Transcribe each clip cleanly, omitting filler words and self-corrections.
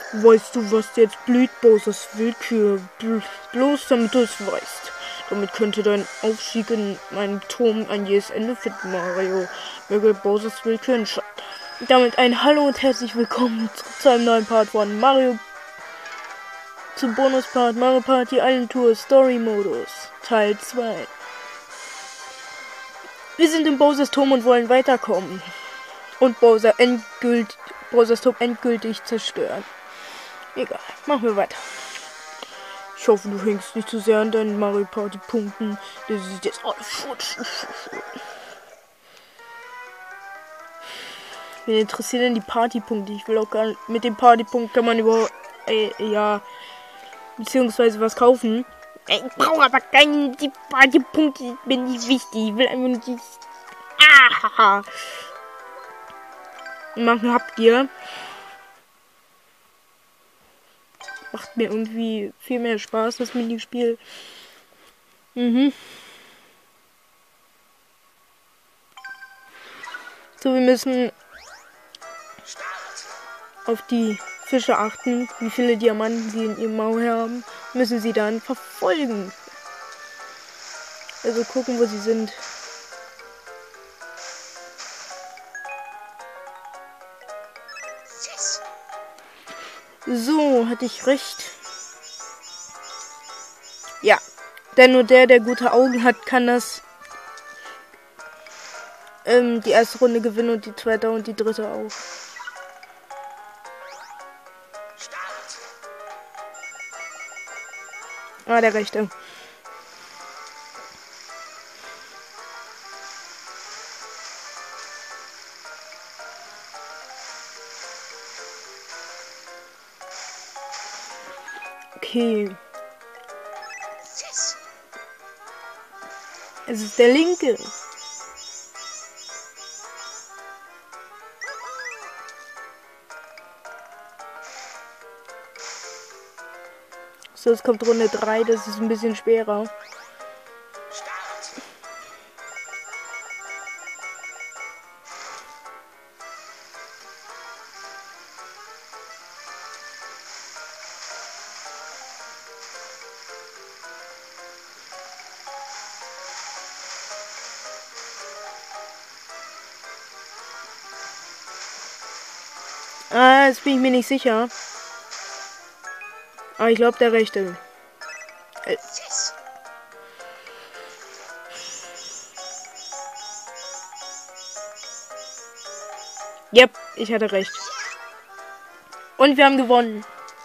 Weißt du, was jetzt blüht? Bowsers Willkür. Bloß damit du es weißt. Damit könnte dein Aufstieg in meinem Turm ein jähes Ende finden, Mario. Möge Bowsers Willkür entscheiden. Damit ein Hallo und herzlich willkommen zu einem neuen Part von Mario. Zum Bonuspart Mario Party Island Tour Story Modus Teil 2. Wir sind im Bowsers Turm und wollen weiterkommen. Und Bowsers Turm endgültig zerstören. Egal, machen wir weiter. Ich hoffe, du hängst nicht zu sehr an deinen Mario Party Punkten. Das ist jetzt alles futsch. Wen interessieren denn die Partypunkte? Ich will auch gar nicht. Mit dem Partypunkt kann man überhaupt beziehungsweise was kaufen. Ich brauche aber keine die Partypunkte, bin nicht wichtig. Ich will einfach nur die machen habt ihr. Macht mir irgendwie viel mehr Spaß, das Minispiel. So, wir müssen auf die Fische achten, wie viele Diamanten sie in ihrem Maul haben. Müssen sie dann verfolgen. Also gucken, wo sie sind. So, hatte ich recht. Ja, denn nur der gute Augen hat, kann das die erste Runde gewinnen und die zweite und die dritte auch. Ah, der rechte. Okay. Es ist der linke. So, es kommt Runde 3, das ist ein bisschen schwerer. Ah, jetzt bin ich mir nicht sicher. Aber ich glaube, der rechte. Yep, ich hatte recht. Und wir haben gewonnen.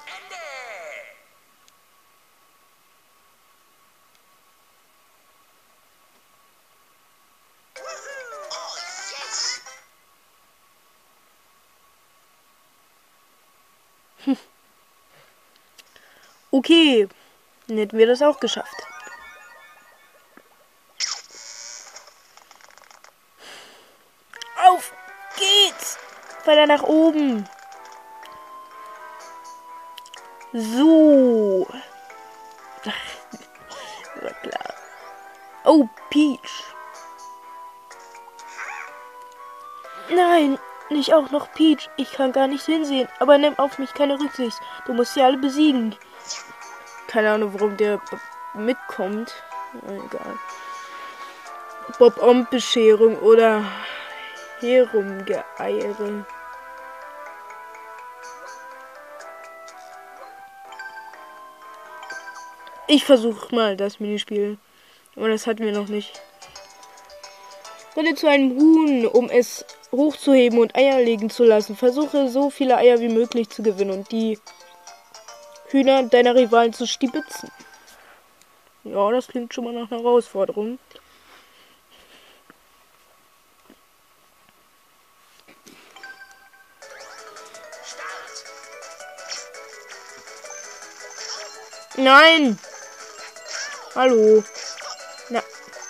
Okay, dann hätten wir das auch geschafft. Auf geht's! Weiter nach oben. So. War klar. Oh, Peach. Nein, nicht auch noch Peach. Ich kann gar nicht hinsehen, aber nimm auf mich keine Rücksicht. Du musst sie alle besiegen. Keine Ahnung, warum der mitkommt. Egal. Bob-Omb-Bescherung oder Herumgeeiere. Ich versuche mal das Minispiel. Aber das hatten wir noch nicht. Renne zu einem Huhn, um es hochzuheben und Eier legen zu lassen. Versuche so viele Eier wie möglich zu gewinnen und die Hühner deiner Rivalen zu stibitzen. Ja, das klingt schon mal nach einer Herausforderung. Nein! Hallo. Na.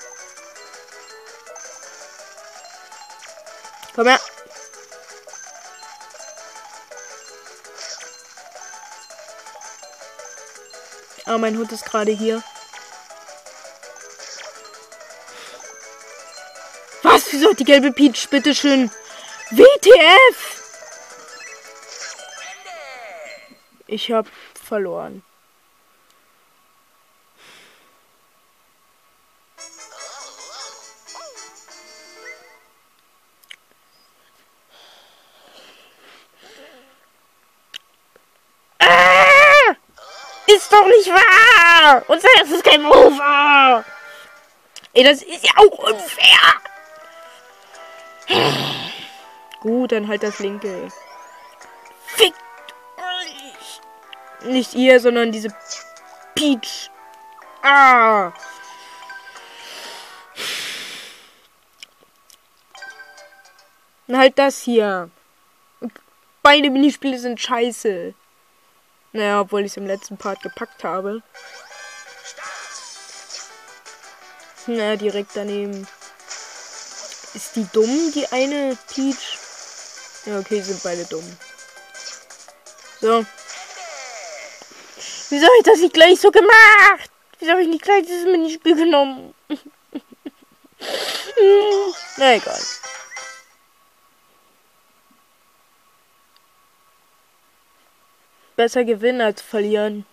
Komm her. Ah, mein Hund ist gerade hier. Was? Wieso hat die gelbe Peach? Bitteschön. WTF! Ich habe verloren. Ist doch nicht wahr! Und das ist kein Mover! Ey, das ist ja auch unfair! Gut, dann halt das linke. Fickt euch! Nicht ihr, sondern diese Peach. Ah! Und halt das hier. Beide Minispiele sind scheiße. Naja, obwohl ich es im letzten Part gepackt habe. Naja, direkt daneben. Ist die dumm, die eine Peach? Ja, okay, sind beide dumm. So. Wieso habe ich das nicht gleich so gemacht? Wieso habe ich nicht gleich dieses Minispiel genommen? Na egal. Besser gewinnen als verlieren.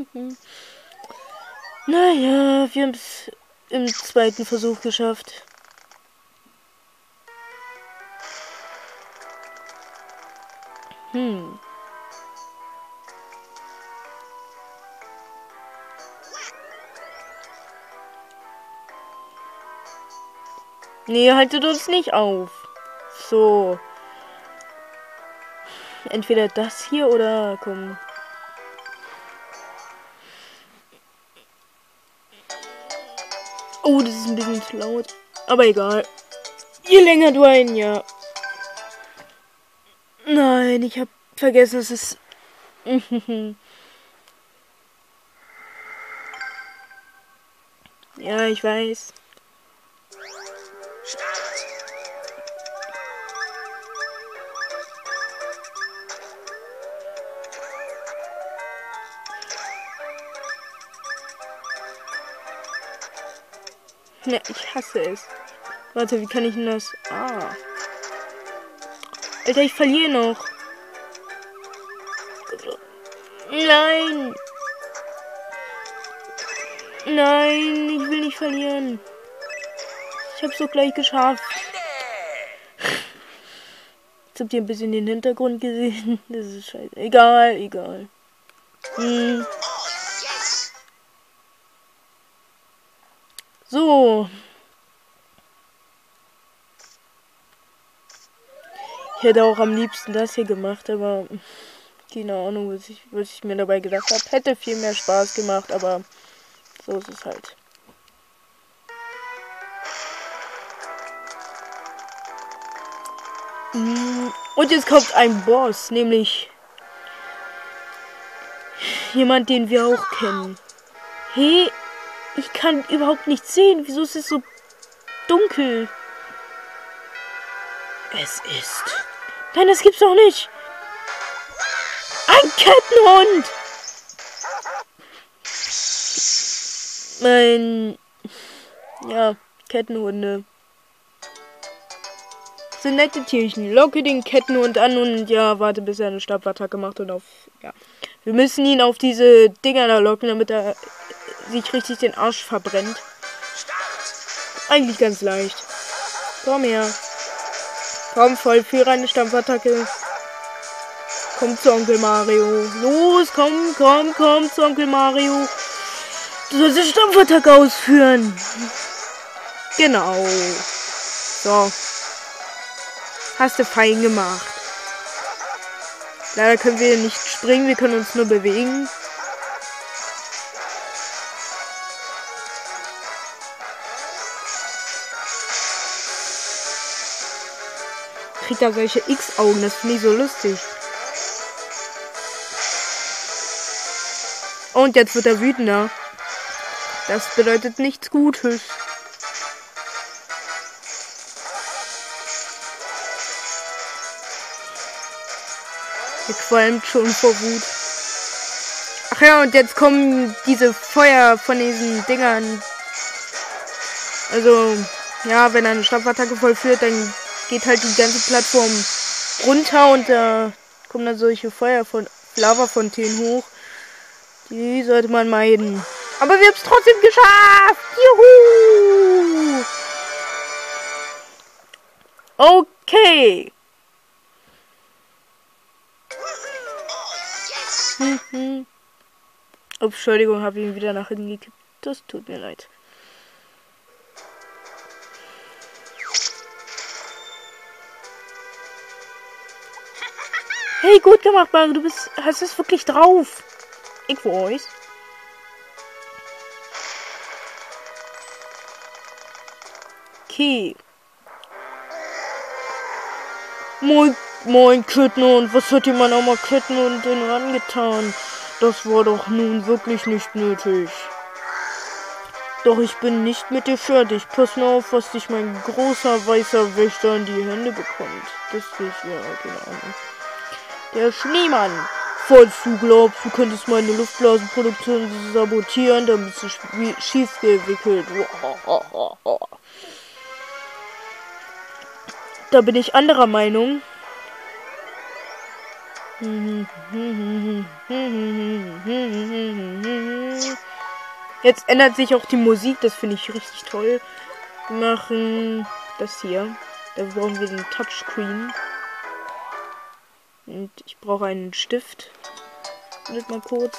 Naja, wir haben es im zweiten Versuch geschafft. Nee, haltet uns nicht auf. So. Entweder das hier oder komm. Oh, das ist ein bisschen zu laut. Aber egal. Je länger du ein Jahr. Nein, ich habe vergessen, es ist. Ja, ich weiß. Ja, ich hasse es. Warte, wie kann ich denn das? Ah. Alter, ich verliere noch. Nein. Nein, ich will nicht verlieren. Ich hab's doch gleich geschafft. Jetzt habt ihr ein bisschen den Hintergrund gesehen. Das ist scheiße. Egal, egal. So. Ich hätte auch am liebsten das hier gemacht, aber keine Ahnung, was ich mir dabei gedacht habe. Hätte viel mehr Spaß gemacht, aber so ist es halt. Und jetzt kommt ein Boss, nämlich jemand, den wir auch kennen. Hey, ich kann überhaupt nichts sehen. Wieso ist es so dunkel? Es ist... Nein, das gibt's doch nicht. Ein Kettenhund. Ja, Kettenhunde. Sind nette Tierchen. Locke den Kettenhund an und ja, warte, bis er eine Stabbattacke macht und auf... Ja. Wir müssen ihn auf diese Dinger da locken, damit er sich richtig den Arsch verbrennt. Eigentlich ganz leicht. Komm her. Komm, vollführe eine Stampfattacke. Komm zu Onkel Mario. Los, komm zu Onkel Mario. Du sollst die Stampfattacke ausführen. Genau. So. Hast du fein gemacht. Leider können wir nicht springen, wir können uns nur bewegen. Kriegt da solche X-Augen, das finde ich so lustig. Und jetzt wird er wütender. Das bedeutet nichts Gutes. Er qualmt schon vor Wut. Ach ja, und jetzt kommen diese Feuer von diesen Dingern. Also, ja, wenn er eine Stampfattacke vollführt, dann geht halt die ganze Plattform runter und da kommen dann solche Feuer von Lavafontänen hoch. Die sollte man meiden. Aber wir haben es trotzdem geschafft. Juhu! Okay. Ups, Entschuldigung, habe ihn wieder nach hinten gekippt. Das tut mir leid. Hey, gut gemacht, Mario. Du hast es wirklich drauf. Ich weiß. Okay. Moin, Kitten, was hat dir mein armer Kitten denn angetan? Das war doch nun wirklich nicht nötig. Doch ich bin nicht mit dir fertig. Pass nur auf, was dich mein großer weißer Wächter in die Hände bekommt. Das ist ja, keine Ahnung. Der Schneemann. Falls du glaubst, du könntest meine Luftblasenproduktion sabotieren, dann bist du schief gewickelt. Da bin ich anderer Meinung. Jetzt ändert sich auch die Musik, das finde ich richtig toll. Wir machen das hier. Da brauchen wir den Touchscreen. Und ich brauche einen Stift. Wartet mal kurz.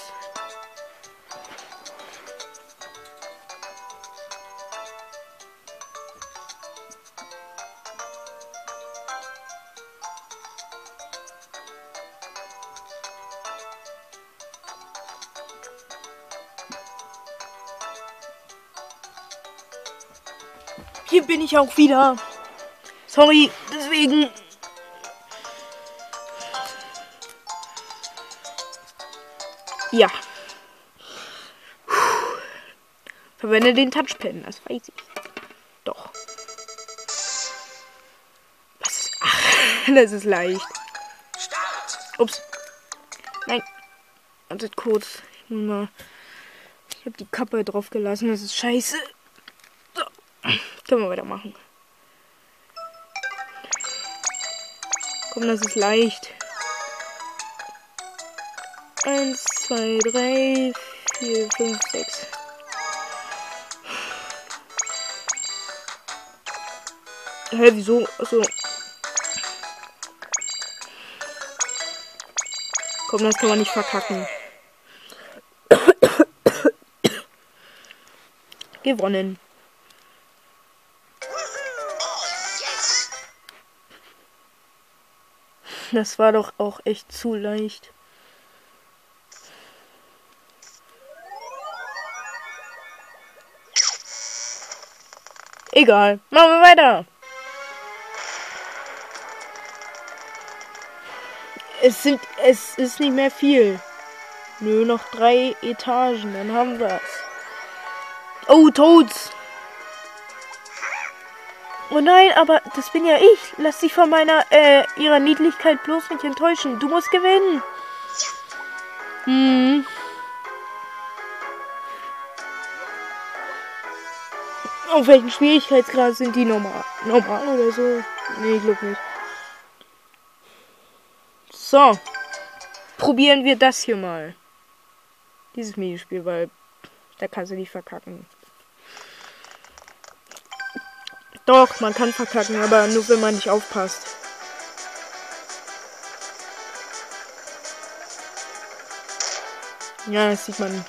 Hier bin ich auch wieder. Sorry, deswegen. Ja. Verwende den Touchpen, das weiß ich. Doch. Was? Ach, das ist leicht. Ups. Nein. Wartet kurz. Ich habe die Kappe drauf gelassen, das ist scheiße. So. Können wir weitermachen. Komm, das ist leicht. 1, 2, 3, 4, 5, 6. Hä, wieso? Achso. Komm, das kann man nicht verkacken. Gewonnen. Das war doch auch echt zu leicht. Egal, machen wir weiter. Es ist nicht mehr viel. Nö, noch 3 Etagen, dann haben wir es. Oh, Toads. Oh nein, aber das bin ja ich. Lass dich von ihrer Niedlichkeit bloß nicht enttäuschen. Du musst gewinnen. Auf welchen Schwierigkeitsgrad sind die normal? Normal oder so? Nee, ich glaube nicht. So. Probieren wir das hier mal. Dieses Minispiel, weil da kannst du nicht verkacken. Doch, man kann verkacken, aber nur wenn man nicht aufpasst. Ja, das sieht man.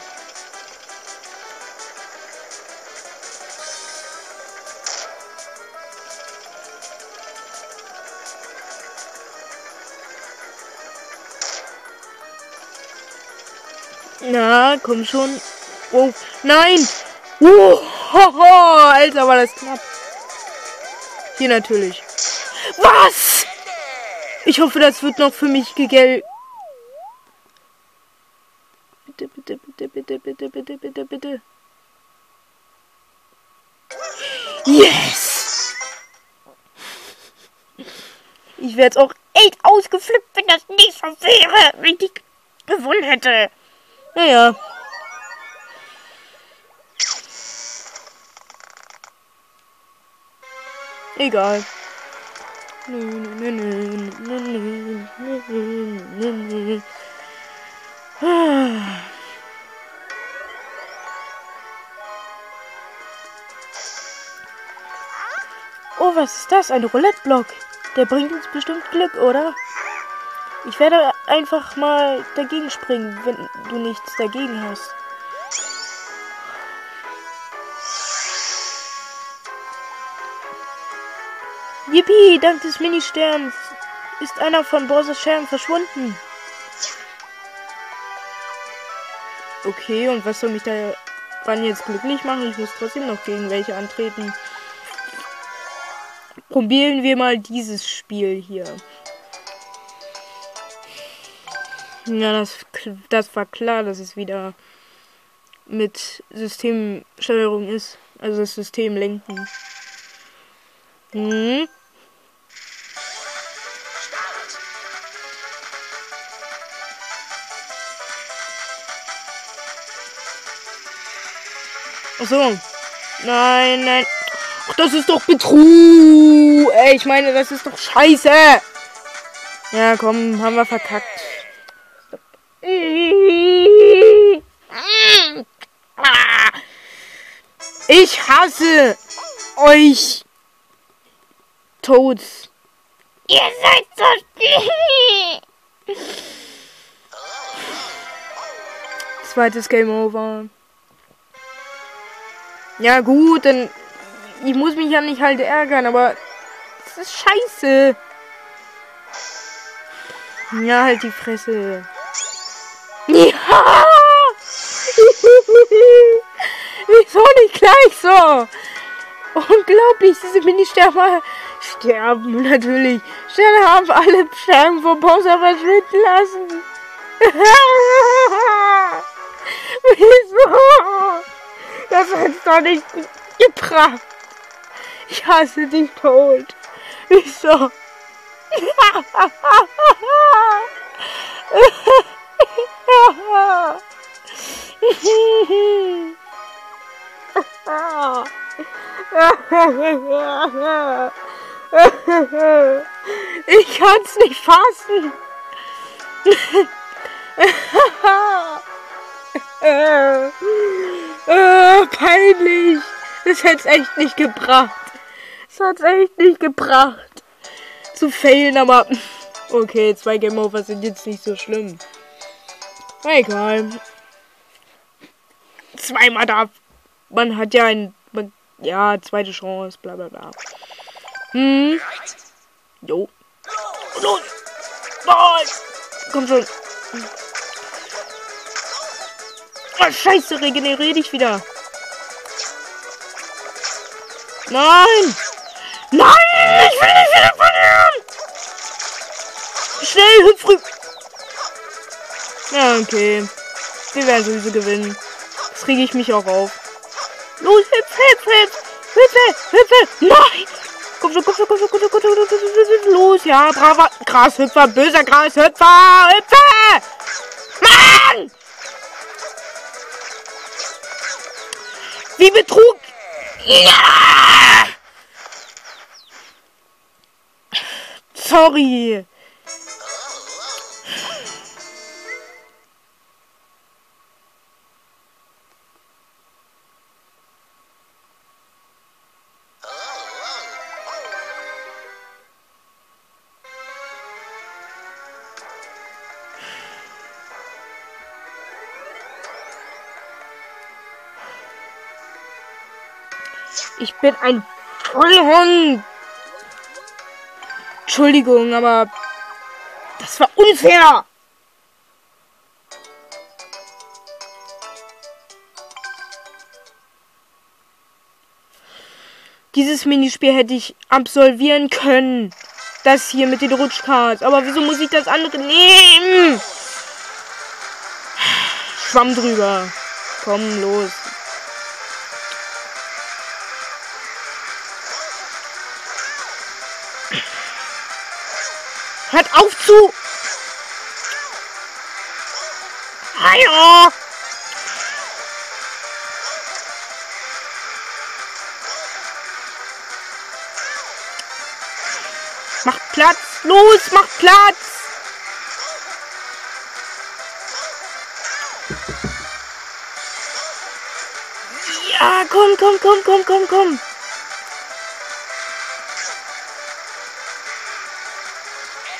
Na, komm schon. Oh, nein! Hoho, Alter, war das knapp. Hier natürlich. Was? Ich hoffe, das wird noch für mich gegelt. Bitte, bitte, bitte, bitte, bitte, bitte, bitte, bitte. Yes! Ich wäre jetzt auch echt ausgeflippt, wenn das nicht so wäre, wenn ich gewonnen hätte. Naja. Egal. was ist das? Ein Roulette-Block. Der bringt uns bestimmt Glück, oder? Ich werde einfach mal dagegen springen, wenn du nichts dagegen hast. Yippie, dank des Ministerns ist einer von Bowsers Scherben verschwunden. Okay, und was soll mich daran jetzt glücklich machen? Ich muss trotzdem noch gegen welche antreten. Probieren wir mal dieses Spiel hier. Ja, das war klar, dass es wieder mit Systemsteuerung ist. Also das System lenken. Achso. Nein, nein. Ach, das ist doch Betrug. Ey, ich meine, das ist doch scheiße. Ja, komm, haben wir verkackt. Ich hasse euch. Toads. Ihr seid so schlimm. Zweites Game Over. Ja gut, dann ich muss mich ja nicht halt ärgern, aber das ist scheiße. Ja, halt die Fresse. Ja! Wieso nicht gleich so? Unglaublich, diese Mini-Sterber sterben natürlich. Sterne haben alle Scherben vom Bowser verschwinden lassen. Wieso? Das hat's doch nicht gebracht. Ich hasse dich tot. Wieso? Ich kann's nicht fassen. Peinlich. Das hätt's echt nicht gebracht. Das hat's echt nicht gebracht. Zu failen, aber okay, 2 Game Over sind jetzt nicht so schlimm. Egal. Zweimal darf. Man hat ja ja, zweite Chance, bla bla bla. Jo. Los! Nein! Komm schon. Oh, scheiße, regeneriere dich wieder. Nein! Nein! Ich will nicht wieder verlieren! Schnell, hüpf rüber! Ja, okay. Wir werden sowieso gewinnen. Jetzt rege ich mich auch auf. Los, hüpf, hüpf, hüpf! Hüpfe, hüpfe! Nein! Komm schon, komm schon, komm schon, komm schon, komm schon, komm schon, los, ja, braver Grashüpfer, böser Grashüpfer! Hüpfe! Mann! Wie Betrug! Ja! Sorry. Ich bin ein Vollhund. Entschuldigung, aber das war unfair. Dieses Minispiel hätte ich absolvieren können. Das hier mit den Rutschkarts. Aber wieso muss ich das andere nehmen? Schwamm drüber. Komm, los. Hört auf zu! Hallo! Macht Platz! Los, macht Platz! Ja, komm, komm, komm, komm, komm, komm!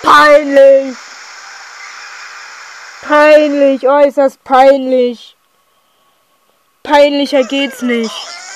Peinlich! Peinlich, äußerst peinlich. Peinlicher geht's nicht.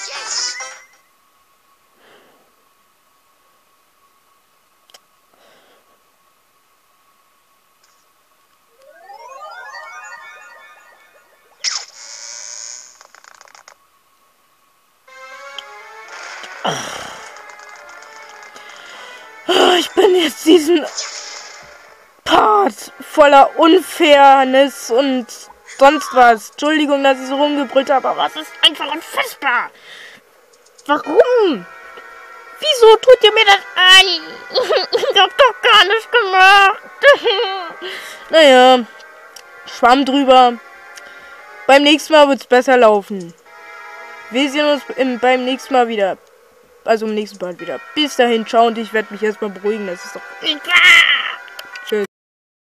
Ich bin jetzt diesen Part voller Unfairness und sonst was. Entschuldigung, dass ich so rumgebrüllt habe, aber es ist einfach unfassbar. Warum? Wieso tut ihr mir das an? Ich hab doch gar nichts gemacht. Naja, Schwamm drüber. Beim nächsten Mal wird's besser laufen. Wir sehen uns beim nächsten Mal wieder. Also im nächsten Part wieder. Bis dahin, ciao, und ich werde mich erstmal beruhigen. Das ist doch egal.